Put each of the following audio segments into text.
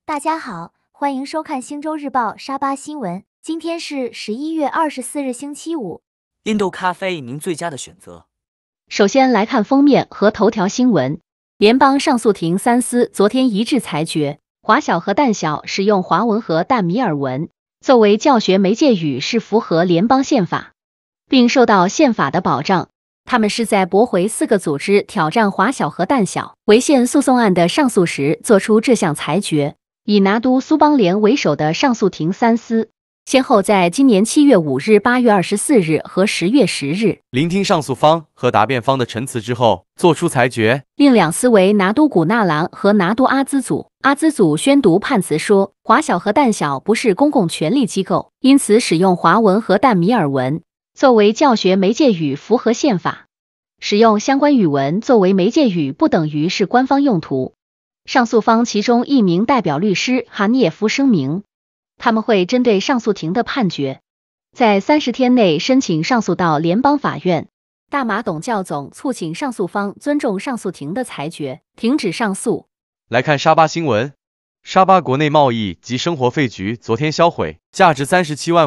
大家好，欢迎收看星洲日报沙巴新闻。今天是11月24日，星期五。 印度咖啡，您最佳的选择。 首先来看封面和头条新闻。联邦上诉庭三司昨天一致裁决，华小和淡小使用华文和淡米尔文作为教学媒介语是符合联邦宪法，并受到宪法的保障。他们是在驳回4个组织挑战华小和淡小违宪诉讼案的上诉时作出这项裁决。以拿督苏邦联为首的上诉庭三司，先后在今年7月5日、8月24日和10月10日聆听上诉方和答辩方的陈词之后，作出裁决。 另2司为拿督古纳兰和拿督阿兹祖。阿兹祖宣读判词说，华小和淡小不是公共权力机构，因此使用华文和淡米尔文作为教学媒介语符合宪法。使用相关语文作为媒介语不等于是官方用途。上诉方其中一名代表律师哈涅夫声明，他们会针对上诉庭的判决，在30天内申请上诉到联邦法院。大马董教总促请上诉方尊重上诉庭的裁决，停止上诉。 来看沙巴新闻。沙巴国内贸易及生活费局昨天销毁价值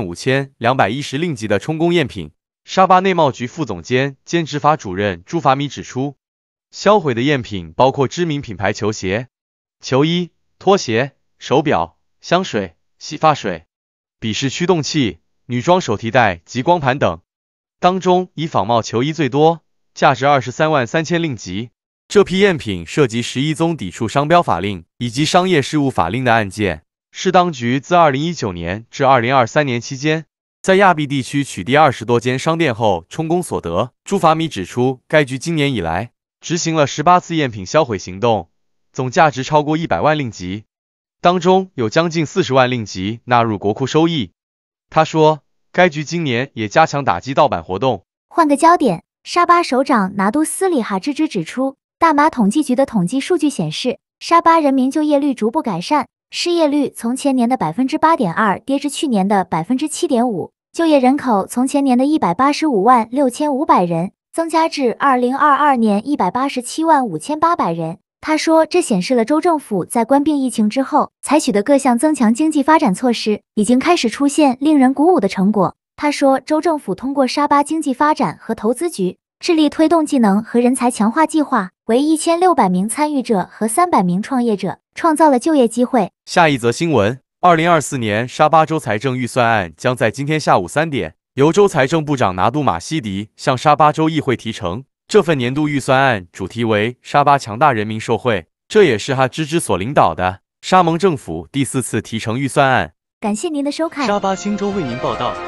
375210令吉的充公赝品。沙巴内贸局副总监兼执法主任朱法米指出，销毁的赝品包括知名品牌球鞋、球衣、拖鞋、手表、香水、洗发水、笔式驱动器、女装手提袋及光盘等，当中以仿冒球衣最多，价值233000令吉。这批赝品涉及11宗抵触商标法令以及商业事务法令的案件，是当局自2019年至2023年期间在亚庇地区取缔20多间商店后充公所得。朱法米指出，该局今年以来执行了18次赝品销毁行动，总价值超过100万令吉，当中有将近40万令吉纳入国库收益。他说，该局今年也加强打击盗版活动。 换个焦点，沙巴首长拿督斯里哈芝芝指出，大马统计局的统计数据显示，沙巴人民就业率逐步改善，失业率从前年的 8.2% 跌至去年的 7.5%， 就业人口从前年的185万6500人增加至2022年187万5800人。他说，这显示了州政府在关闭疫情之后采取的各项增强经济发展措施已经开始出现令人鼓舞的成果。他说，州政府通过沙巴经济发展和投资局致力推动技能和人才强化计划，为1600名参与者和300名创业者创造了就业机会。 下一则新闻，2024年沙巴州财政预算案将在今天下午3点由州财政部长拿督马西迪向沙巴州议会提呈。这份年度预算案主题为沙巴强大人民受惠，这也是哈芝芝所领导的沙蒙政府第4次提呈预算案。 感谢您的收看， 沙巴新州为您报道。